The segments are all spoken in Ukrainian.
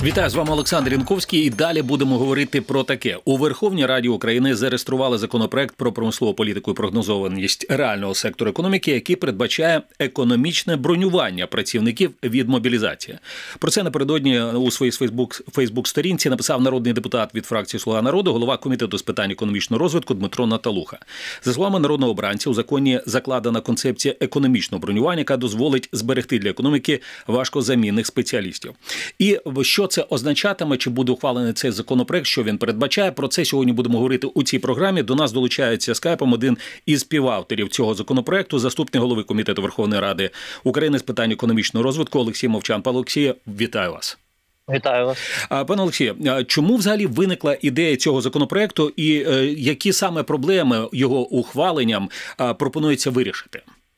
Вітаю, з вами Олександр Янковський, і далі будемо говорити про таке. У Верховній Раді України зареєстрували законопроект про промислову політику і прогнозованість реального сектору економіки, який передбачає економічне бронювання працівників від мобілізації. Про це напередодні у своїй Фейсбук-сторінці написав народний депутат від фракції «Слуга народу», голова Комітету з питань економічного розвитку Дмитро Наталуха. За словами народного обранця, у законі закладена концепція економічного бронювання, яка дозволить зберегти для економіки важкозамінних спеціалістів. І що це означатиме, чи буде ухвалений цей законопроект, що він передбачає? Про це сьогодні будемо говорити у цій програмі. До нас долучається скайпом один із співавторів цього законопроекту, заступник голови Комітету Верховної Ради України з питань економічного розвитку Олексій Мовчан. Пане Олексію, вітаю вас. Вітаю вас. Пане Олексію, чому взагалі виникла ідея цього законопроекту і які саме проблеми його ухваленням пропонується вирішити?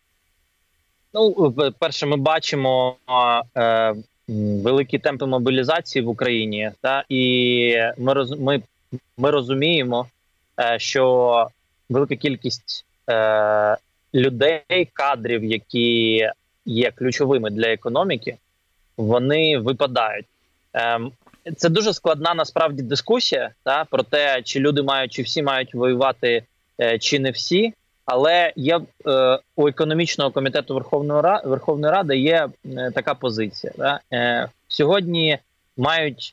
Ну, перше, ми бачимо великі темпи мобілізації в Україні, і ми розуміємо, що велика кількість людей, кадрів, які є ключовими для економіки, вони випадають. Це дуже складна насправді дискусія про те, чи люди мають, чи всі мають воювати, чи не всі. Але є у економічного комітету Верховної Ради є така позиція. Сьогодні мають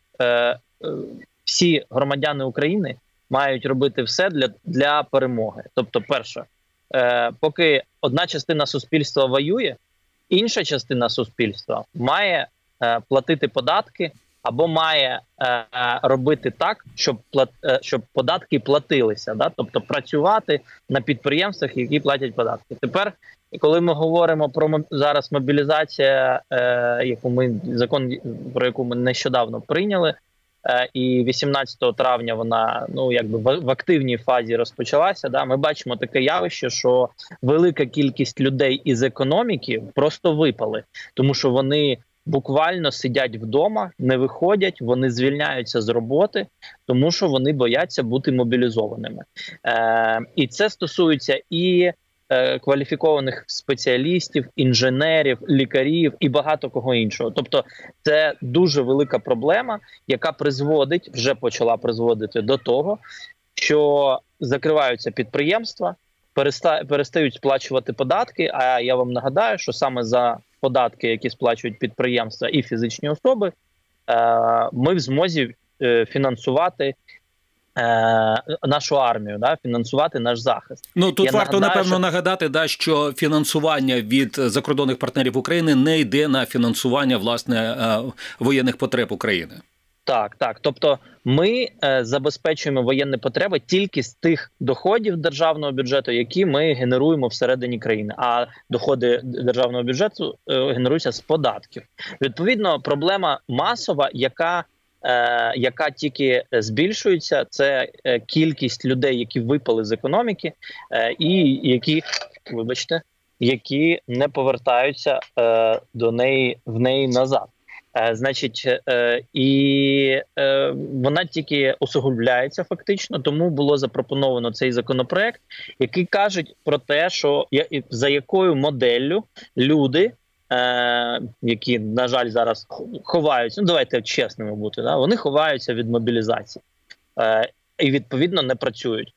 всі громадяни України мають робити все для перемоги. Тобто, перше, поки одна частина суспільства воює, інша частина суспільства має платити податки або має робити так, щоб податки платилися, тобто працювати на підприємствах, які платять податки. Тепер, коли ми говоримо про зараз мобілізація, закон, про яку ми нещодавно прийняли, і 18 травня вона в активній фазі розпочалася, ми бачимо таке явище, що велика кількість людей із економіки просто випали, тому що вони буквально сидять вдома, не виходять, вони звільняються з роботи, тому що вони бояться бути мобілізованими. І це стосується і кваліфікованих спеціалістів, інженерів, лікарів і багато кого іншого. Тобто це дуже велика проблема, яка вже почала призводити до того, що закриваються підприємства, перестають сплачувати податки, а я вам нагадаю, що саме за податки, які сплачують підприємства і фізичні особи, ми в змозі фінансувати нашу армію, фінансувати наш захист. Тут варто, напевно, нагадати, що фінансування від закордонних партнерів України не йде на фінансування, власне, воєнних потреб України. Так. Тобто ми забезпечуємо воєнні потреби тільки з тих доходів державного бюджету, які ми генеруємо всередині країни. А доходи державного бюджету генеруються з податків. Відповідно, проблема масова, яка тільки збільшується, це кількість людей, які випали з економіки і які не повертаються в неї назад. Вона тільки усугубляється фактично, тому було запропоновано цей законопроект, який каже про те, що за якою моделлю люди, які, на жаль, зараз ховаються, давайте чесними бути, вони ховаються від мобілізації і, відповідно, не працюють.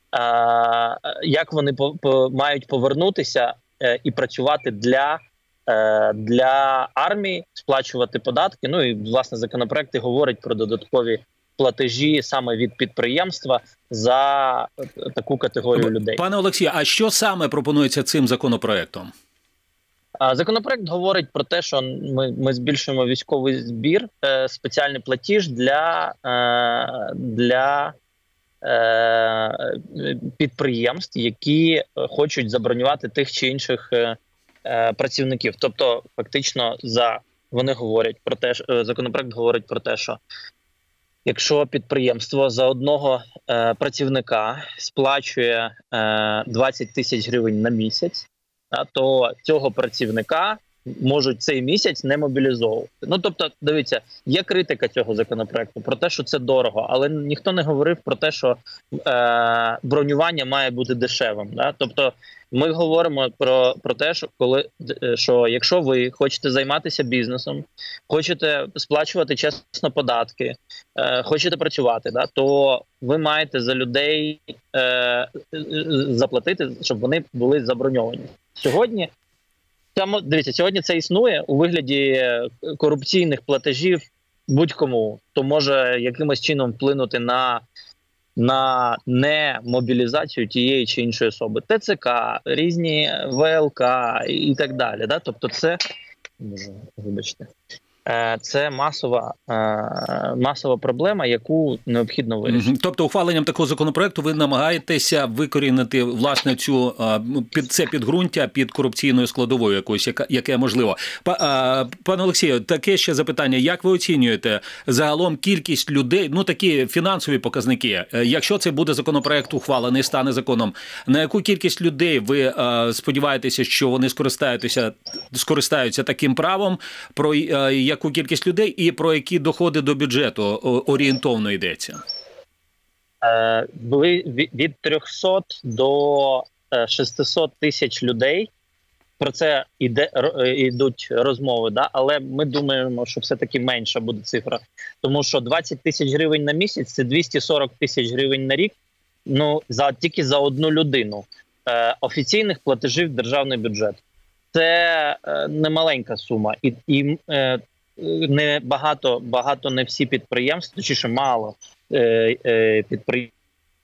Як вони мають повернутися і працювати для армії, сплачувати податки. І, власне, законопроект говорить про додаткові платежі саме від підприємства за таку категорію людей. Пане Олексію, а що саме пропонується цим законопроектом? Законопроект говорить про те, що ми збільшуємо військовий збір, спеціальний платіж для підприємств, які хочуть забронювати тих чи інших працівників. Тобто, фактично, законопроект говорить про те, що якщо підприємство за одного працівника сплачує 20 тисяч гривень на місяць, то цього працівника можуть цей місяць не мобілізовувати. Ну, тобто, дивіться, є критика цього законопроекту про те, що це дорого, але ніхто не говорив про те, що бронювання має бути дешевим. Да? Тобто, ми говоримо про те, що якщо ви хочете займатися бізнесом, хочете сплачувати чесно податки, хочете працювати, да, то ви маєте за людей заплатити, щоб вони були заброньовані. Сьогодні це існує у вигляді корупційних платежів будь-кому, хто може якимось чином вплинути на немобілізацію тієї чи іншої особи. ТЦК, різні ВЛК і так далі. Да? Тобто це масова проблема, яку необхідно вирішити. Тобто ухваленням такого законопроекту ви намагаєтеся викорінити, власне, це підґрунтя під корупційною складовою якоюсь, яке можливо. Пане Олексію, таке ще запитання. Як ви оцінюєте загалом кількість людей, такі фінансові показники, якщо це буде законопроект ухвалений, стане законом, на яку кількість людей ви сподіваєтеся, що вони скористаються таким правом, про яку кількість людей і про які доходи до бюджету орієнтовно йдеться? Від 300 до 600 тисяч людей. Про це йдуть розмови, да? Але ми думаємо, що все-таки менша буде цифра. Тому що 20 тисяч гривень на місяць – це 240 тисяч гривень на рік, тільки за одну людину офіційних платежів в державний бюджет. Це немаленька сума. І не багато не всі підприємства, точніше мало підприємств.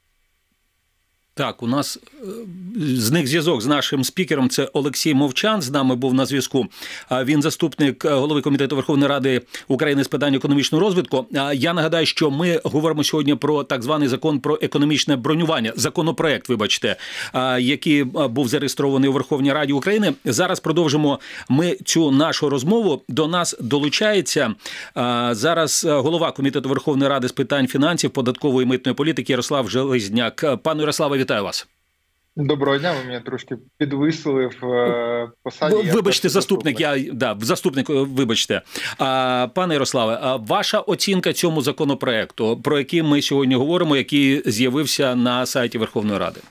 Так, у нас зник зв'язок з нашим спікером, це Олексій Мовчан, з нами був на зв'язку. Він заступник голови Комітету Верховної Ради України з питань економічного розвитку. Я нагадаю, що ми говоримо сьогодні про так званий закон про економічне бронювання, законопроект, вибачте, який був зареєстрований у Верховній Раді України. Зараз продовжимо ми цю нашу розмову. До нас долучається зараз голова Комітету Верховної Ради з питань фінансів, податкової і митної політики Ярослав Железняк. Пане Ярославе, вітаю вас. Доброго дня, ви мене трошки підвисили в посаді. Вибачте, заступник, вибачте. Пане Ярославе, ваша оцінка цьому законопроекту, про який ми сьогодні говоримо, який з'явився на сайті Верховної Ради?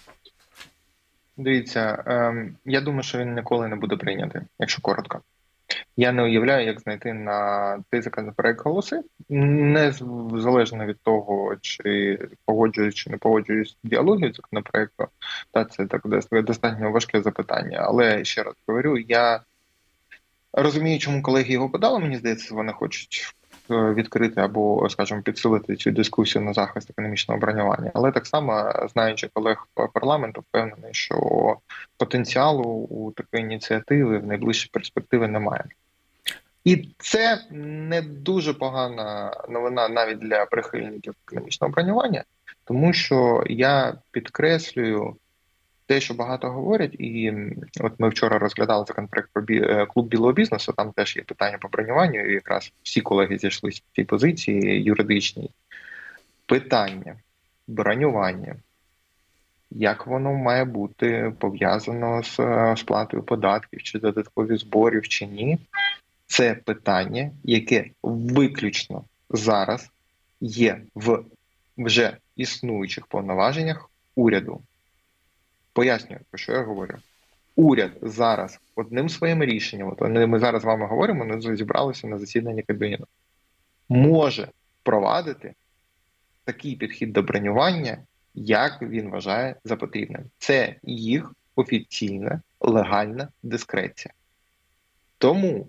Дивіться, я думаю, що він ніколи не буде прийнятий, якщо коротко. Я не уявляю, як знайти на цей законопроект голоси, незалежно від того, чи погоджуюсь, чи не погоджуюсь з ідеологією законопроекту. Це так достатньо важке запитання. Але, ще раз говорю, я розумію, чому колеги його подали. Мені здається, вони хочуть відкрити або, скажімо, підсилити цю дискусію на захист економічного бронювання. Але так само, знаючи колег по парламенту, впевнений, що потенціалу у такої ініціативи в найближчій перспективі немає. І це не дуже погана новина навіть для прихильників економічного бронювання, тому що я підкреслюю те, що багато говорять, і от ми вчора розглядали законопроект про клуб білого бізнесу, там теж є питання по бронюванню, і якраз всі колеги зійшлися в цій позиції юридичній. Питання бронювання, як воно має бути пов'язано з сплатою податків, чи додаткові зборів, чи ні, це питання, яке виключно зараз є в вже існуючих повноваженнях уряду. Пояснюю, про що я говорю. Уряд зараз одним своїм рішенням, от ми зараз з вами говоримо, ми зібралися на засіданні Кабміну, може впровадити такий підхід до бронювання, як він вважає за потрібним. Це їх офіційна, легальна дискреція. Тому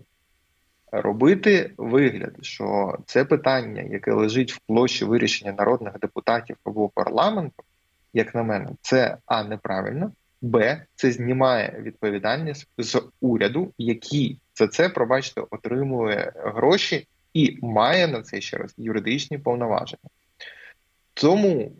робити вигляд, що це питання, яке лежить в площі вирішення народних депутатів або парламенту, як на мене, це А, неправильно, Б, це знімає відповідальність з уряду, який за це, пробачте, отримує гроші і має на це, ще раз, юридичні повноваження. Тому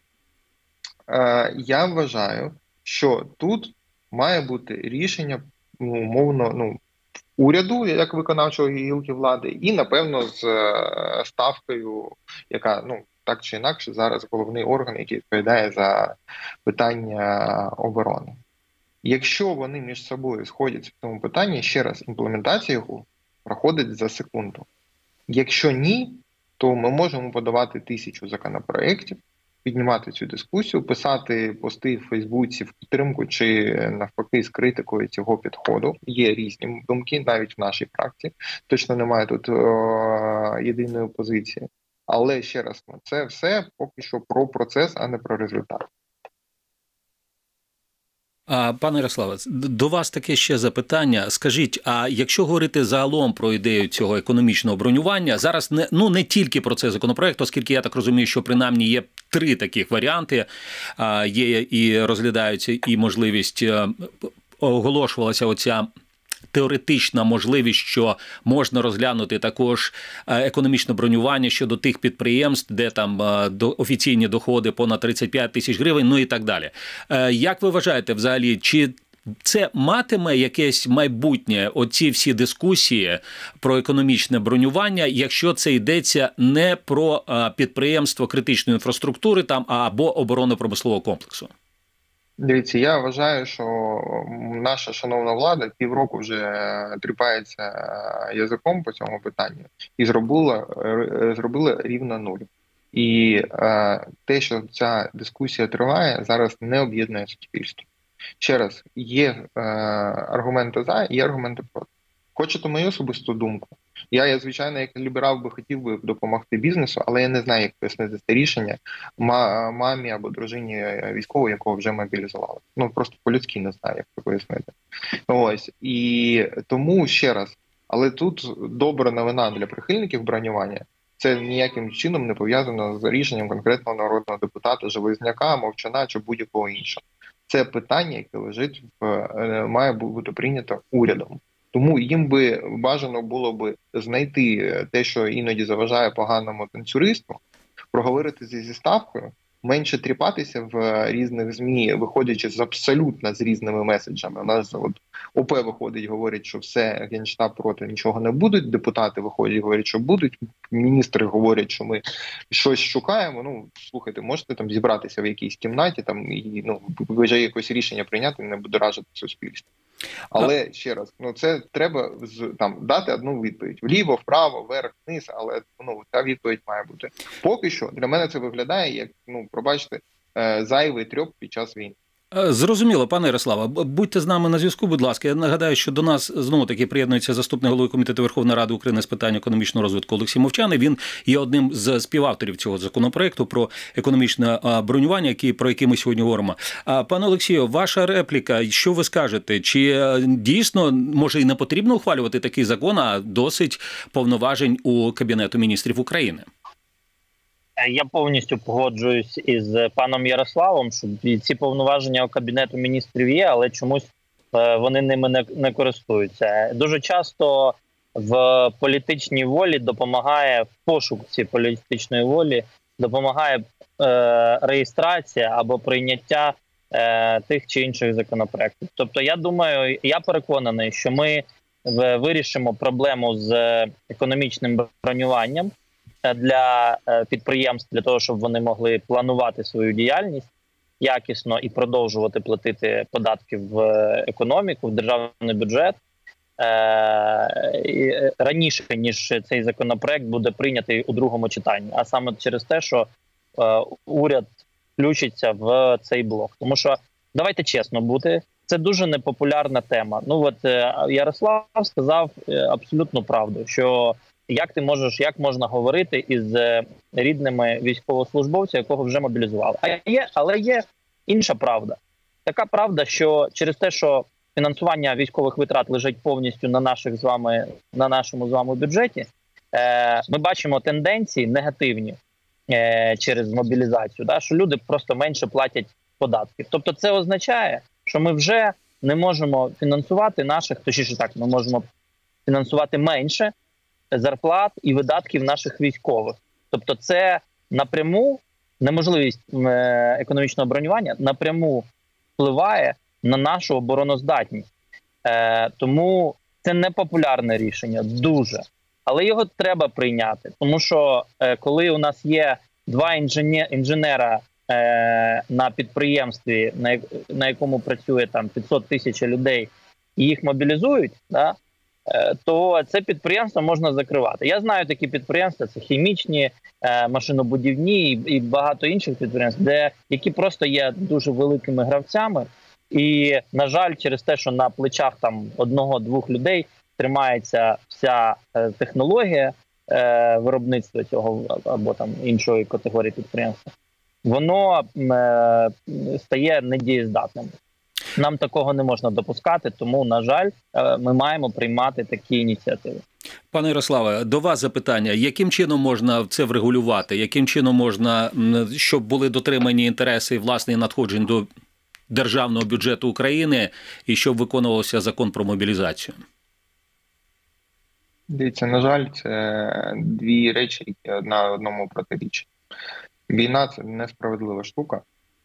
я вважаю, що тут має бути рішення, умовно, уряду, як виконавчого гілки влади, і, напевно, з ставкою, яка, так чи інакше, зараз головний орган, який відповідає за питання оборони. Якщо вони між собою сходяться в цьому питанні, ще раз, імплементація його проходить за секунду. Якщо ні, то ми можемо подавати 1000 законопроєктів, піднімати цю дискусію, писати пости в Фейсбуці в підтримку чи навпаки з критикою цього підходу. Є різні думки, навіть в нашій фракції. Точно немає тут єдиної позиції. Але ще раз, це все поки що про процес, а не про результат. Пане Ярославе, до вас таке ще запитання. Скажіть, а якщо говорити загалом про ідею цього економічного бронювання, зараз не тільки про цей законопроект, оскільки я так розумію, що принаймні є 3 таких варіанти, є і розглядаються, і можливість, оголошувалася оця теоретична можливість, що можна розглянути також економічне бронювання щодо тих підприємств, де там офіційні доходи понад 35 тисяч гривень, ну і так далі. Як ви вважаєте взагалі, чи це матиме якесь майбутнє, оці всі дискусії про економічне бронювання, якщо це йдеться не про підприємство критичної інфраструктури там або оборонно-промислового комплексу? Дивіться, я вважаю, що наша шановна влада півроку вже тріпається язиком по цьому питанню і зробила рівно 0. І те, що ця дискусія триває, зараз не об'єднує суспільство. Ще раз, є аргументи за, є аргументи проти. Хочете мою особисту думку? Я, звичайно, як ліберал хотів би допомогти бізнесу, але я не знаю, як пояснити це рішення мамі або дружині військового, якого вже мобілізували. Просто по-людськи не знаю, як це пояснити. Ось. І тому, ще раз, але тут добра новина для прихильників бронювання. Це ніяким чином не пов'язано з рішенням конкретного народного депутата, Железняка, Мовчана чи будь-якого іншого. Це питання, яке лежить має бути прийнято урядом. Тому їм би бажано було би знайти те, що іноді заважає поганому танцюристу, проговорити зі ставкою, менше тріпатися в різних ЗМІ, виходячи з абсолютно з різними меседжами. У нас ОП виходить, говорить, що все, Генштаб проти, нічого не будуть, депутати виходять, говорять, що будуть, міністри говорять, що ми щось шукаємо. Слухайте, можете там зібратися в якійсь кімнаті і вже якось рішення прийняти, не будоражити суспільство. Але ще раз, це треба дати одну відповідь: вліво, вправо, вверх, вниз, але ця відповідь має бути. Поки що для мене це виглядає як, пробачте, зайвий трьох під час війни. Зрозуміло, пане Ярославе, будьте з нами на зв'язку, будь ласка. Я нагадаю, що до нас знову-таки приєднується заступник голови Комітету Верховної Ради України з питань економічного розвитку Олексій Мовчан. Він є одним з співавторів цього законопроекту про економічне бронювання, про який ми сьогодні говоримо. Пане Олексію, ваша репліка, що ви скажете? Чи дійсно, може, і не потрібно ухвалювати такий закон, а досить повноважень у Кабінету міністрів України? Я повністю погоджуюсь із паном Ярославом, що ці повноваження у Кабінету міністрів є, але чомусь вони ними не користуються. Дуже часто в політичній волі допомагає, в пошуку цієї політичної волі допомагає реєстрація або прийняття тих чи інших законопроєктів. Тобто я переконаний, що ми вирішимо проблему з економічним бронюванням для підприємств, для того, щоб вони могли планувати свою діяльність якісно і продовжувати платити податки в економіку, в державний бюджет раніше, ніж цей законопроект буде прийнятий у другому читанні. А саме через те, що уряд включиться в цей блок. Тому що, давайте чесно бути, це дуже непопулярна тема. Ярослав сказав абсолютну правду, що як можна говорити із рідними військовослужбовцями, якого вже мобілізували. Але є інша правда. Така правда, що через те, що фінансування військових витрат лежить повністю на нашому з вами бюджеті, ми бачимо тенденції негативні через мобілізацію, що люди просто менше платять податків. Тобто це означає, що ми вже не можемо фінансувати ми можемо фінансувати менше зарплат і видатків наших військових. Тобто це напряму, неможливість економічного бронювання напряму впливає на нашу обороноздатність. Тому це непопулярне рішення, дуже. Але його треба прийняти. Тому що коли у нас є два інженера на підприємстві, на якому працює там 500 тисяч людей, і їх мобілізують, да, то це підприємство можна закривати. Я знаю такі підприємства, це хімічні, машинобудівні і багато інших підприємств, які просто є дуже великими гравцями. І, на жаль, через те, що на плечах там одного-двох людей тримається вся технологія виробництва цього або там іншої категорії підприємства, воно стає недієздатним. Нам такого не можна допускати, тому, на жаль, ми маємо приймати такі ініціативи. Пане Ярославе, до вас запитання. Яким чином можна це врегулювати? Яким чином можна, щоб були дотримані інтереси власних надходжень до державного бюджету України і щоб виконувався закон про мобілізацію? Дивіться, на жаль, це дві речі, які одна одному протирічать. Війна – це несправедлива штука.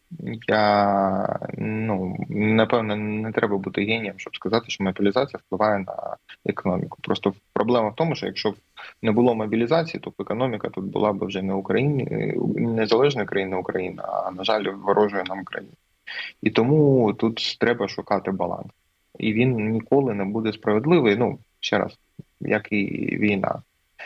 Напевно, не треба бути генієм, щоб сказати, що мобілізація впливає на економіку. Просто проблема в тому, що якщо б не було мобілізації, то економіка тут була б вже не незалежної країни Україна, а, на жаль, ворожої нам країни. І тому тут треба шукати баланс. І він ніколи не буде справедливий, ще раз, як і війна.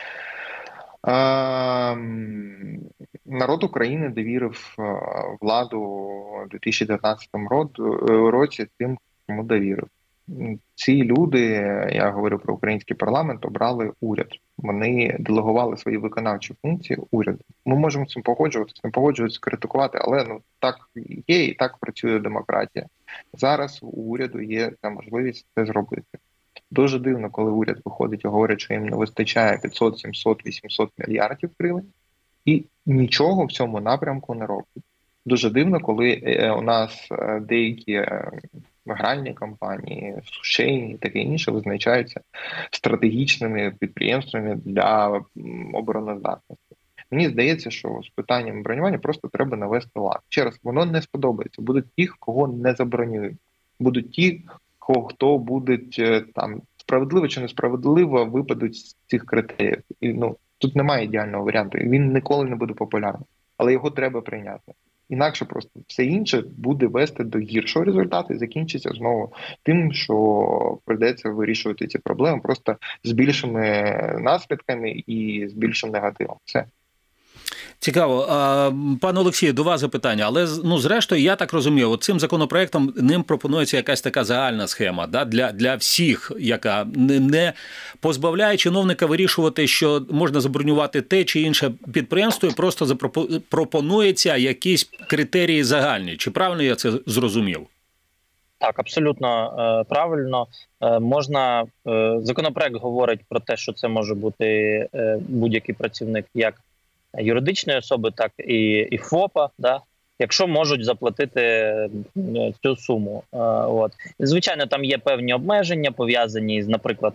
Народ України довірив владу у 2019 році тим, кому довірив. Ці люди, я говорю про український парламент, обрали уряд. Вони делегували свої виконавчі функції уряду. Ми можемо з цим погоджуватися, не погоджуватися, критикувати, але так є і так працює демократія. Зараз у уряду є та можливість це зробити. Дуже дивно, коли уряд виходить і говорить, що їм не вистачає 500, 700, 800 мільярдів гривень, і нічого в цьому напрямку не робить. Дуже дивно, коли у нас деякі гральні компанії, сушейні і таке інше визначаються стратегічними підприємствами для обороноздатності. Мені здається, що з питанням бронювання просто треба навести лад. Ще раз, воно не сподобається. Будуть ті, кого не забронюють. Будуть ті, хто будуть там справедливо чи несправедливо випадуть з цих критеріїв. І тут немає ідеального варіанту. І він ніколи не буде популярним. Але його треба прийняти. Інакше просто все інше буде вести до гіршого результату і закінчиться знову тим, що прийдеться вирішувати ці проблеми просто з більшими наслідками і з більшим негативом. Все. Цікаво. Пане Олексію, до вас запитання. Але, зрештою, я так розумію, цим законопроектом ним пропонується якась така загальна схема, да, для всіх, яка не позбавляє чиновника вирішувати, що можна забронювати те чи інше підприємство, і просто пропонується якісь критерії загальні. Чи правильно я це зрозумів? Так, абсолютно правильно. Законопроект говорить про те, що це може бути будь-який працівник як юридичної особи, так і ФОПа, да, якщо можуть заплатити цю суму. Звичайно, там є певні обмеження, пов'язані, наприклад,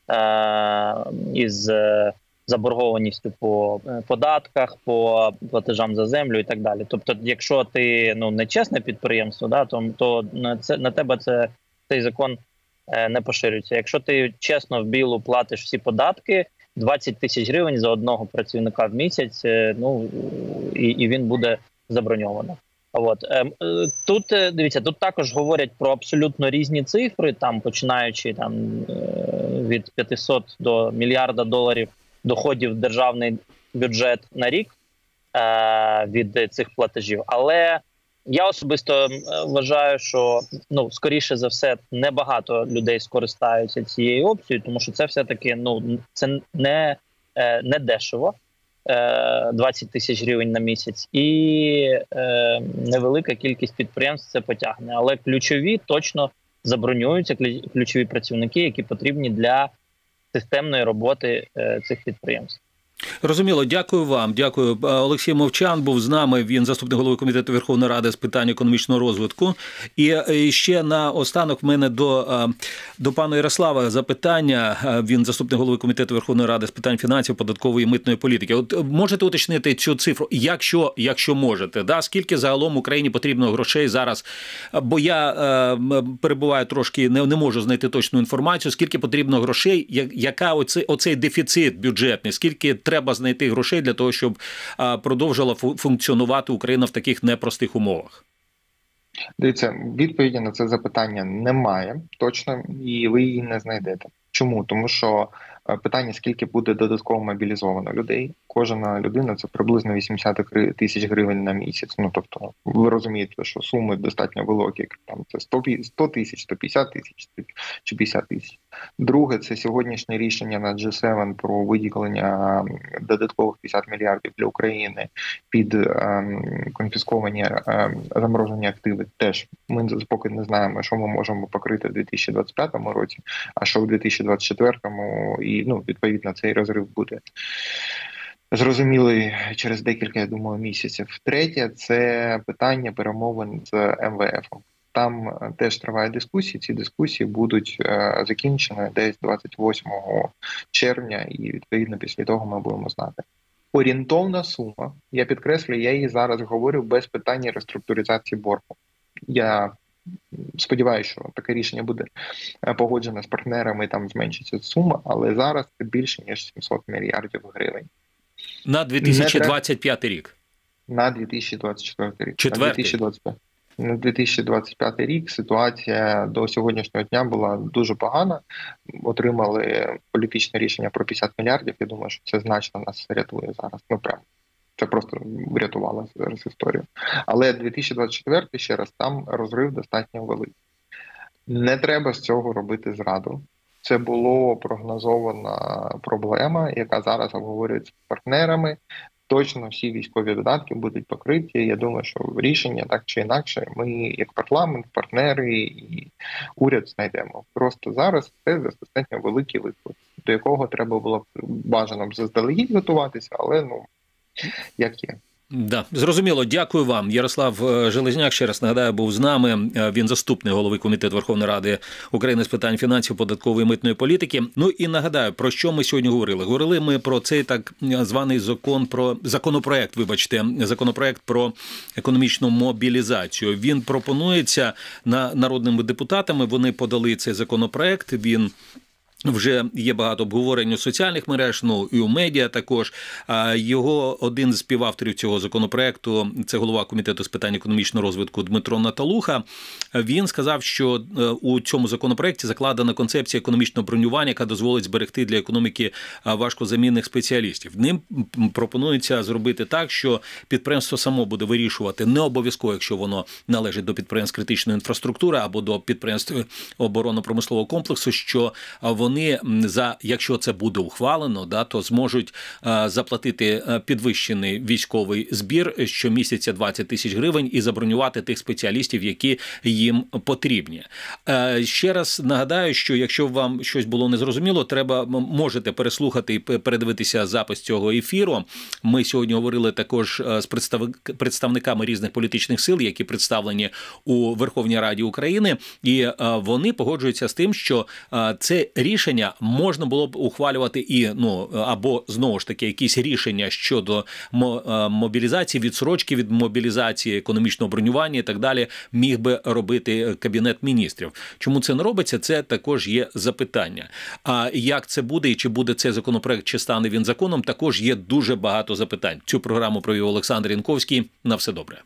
із заборгованістю по податках, по платежам за землю і так далі. Тобто, якщо ти не чесне підприємство, да, то на тебе цей закон не поширюється. Якщо ти чесно в білу платиш всі податки, 20 тисяч гривень за одного працівника в місяць, і він буде заброньовано. Тут, дивіться, тут також говорять про абсолютно різні цифри, починаючи від 500 до мільярда доларів доходів в державний бюджет на рік від цих платежів. Але я особисто вважаю, що, скоріше за все, небагато людей скористаються цією опцією, тому що це все-таки, це не дешево, 20 тисяч гривень на місяць, і невелика кількість підприємств це потягне. Але ключові точно забронюються, ключові працівники, які потрібні для системної роботи цих підприємств. Розуміло, дякую вам. Дякую. Олексій Мовчан був з нами, він заступник голови Комітету Верховної Ради з питань економічного розвитку. І ще на останок в мене до пана Ярослава запитання. Він заступник голови Комітету Верховної Ради з питань фінансів, податкової і митної політики. Можете уточнити цю цифру, якщо можете, да? Скільки загалом Україні потрібно грошей зараз? Бо я перебуваю трошки, не можу знайти точну інформацію, скільки потрібно грошей, яка оцей дефіцит бюджетний, скільки треба знайти грошей для того, щоб продовжила функціонувати Україна в таких непростих умовах? Дивіться, відповіді на це запитання немає точно, і ви її не знайдете. Чому? Тому що питання, скільки буде додатково мобілізовано людей. Кожна людина – це приблизно 80 тисяч гривень на місяць. Ну, тобто, ви розумієте, що суми достатньо великі. Там це 100 тисяч, 150 тисяч чи 50 тисяч. Друге, це сьогоднішнє рішення на G7 про виділення додаткових 50 мільярдів для України під конфісковані заморожені активи. Теж ми поки не знаємо, що ми можемо покрити в 2025 році, а що в 2024-му, і відповідно цей розрив буде зрозумілий через декілька, я думаю, місяців. Третє – це питання перемовин з МВФ. Там теж тривають дискусії. Ці дискусії будуть закінчені десь 28 червня, і відповідно після того ми будемо знати. Орієнтовна сума, я підкреслюю, я її зараз говорю без питання реструктуризації боргу. Я сподіваюся, що таке рішення буде погоджено з партнерами, і там зменшиться сума, але зараз це більше, ніж 700 мільярдів гривень. На 2025 рік? На 2024 рік. На 2025 рік ситуація до сьогоднішнього дня була дуже погана. Отримали політичне рішення про 50 мільярдів. Я думаю, що це значно нас рятує зараз. Це просто врятувало зараз історію. Але 2024, ще раз, там розрив достатньо великий. Не треба з цього робити зраду. Це була прогнозована проблема, яка зараз обговорюється з партнерами. Точно всі військові видатки будуть покриті. Я думаю, що рішення так чи інакше ми, як парламент, партнери і уряд знайдемо. Просто зараз це достатньо великий виклик, до якого треба було б бажано заздалегідь готуватися, але як є. Да, зрозуміло. Дякую вам. Ярослав Железняк, ще раз нагадаю, був з нами. Він заступник голови Комітету Верховної Ради України з питань фінансів, податкової і митної політики. Ну і нагадаю, про що ми сьогодні говорили. Говорили ми про цей так званий законопроект про економічну мобілізацію. Він пропонується народними депутатами. Вони подали цей законопроект. Він вже є багато обговорень у соціальних мереж, і у медіа також. Його один з співавторів цього законопроекту, це голова Комітету з питань економічного розвитку Дмитро Наталуха. Він сказав, що у цьому законопроекті закладена концепція економічного бронювання, яка дозволить зберегти для економіки важкозамінних спеціалістів. Ним пропонується зробити так, що підприємство само буде вирішувати, не обов'язково, якщо воно належить до підприємств критичної інфраструктури або до підприємств оборонно-промислового комплексу, що вони, якщо це буде ухвалено, то зможуть заплатити підвищений військовий збір щомісяця 20 тисяч гривень і забронювати тих спеціалістів, які їм потрібні. Ще раз нагадаю, що якщо вам щось було незрозуміло, можете переслухати і передивитися запис цього ефіру. Ми сьогодні говорили також з представниками різних політичних сил, які представлені у Верховній Раді України, і вони погоджуються з тим, що це рішення можна було б ухвалювати або, знову ж таки, якісь рішення щодо мобілізації, відсрочки від мобілізації, економічного бронювання і так далі міг би робити Кабінет міністрів. Чому це не робиться, це також є запитання. А як це буде і чи буде цей законопроект, чи стане він законом, також є дуже багато запитань. Цю програму провів Олександр Янковський. На все добре.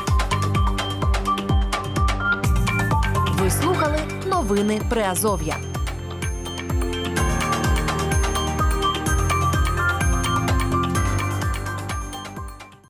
Ви слухали новини Приазов'я.